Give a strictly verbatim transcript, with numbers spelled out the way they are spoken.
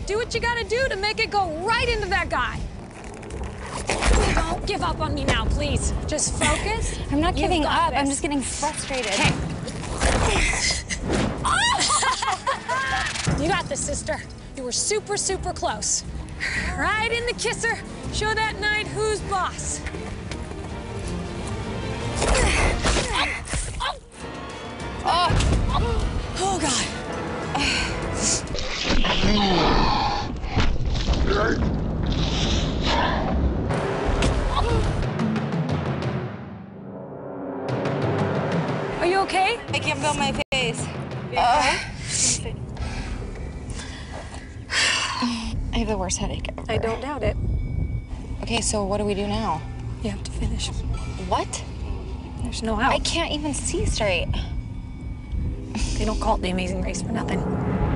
Do what you gotta do to make it go right into that guy. Don't give up on me now, please. Just focus. I'm not giving up. This. I'm just getting frustrated. Okay. You got this, sister. You were super, super close. Right in the kisser. Show that knight who's boss. Oh, oh God. Are you okay? I can't feel my face. Uh, I have the worst headache ever. I don't doubt it. Okay, so what do we do now? You have to finish. What? There's no out. I can't even see straight. They don't call it the Amazing Race for nothing.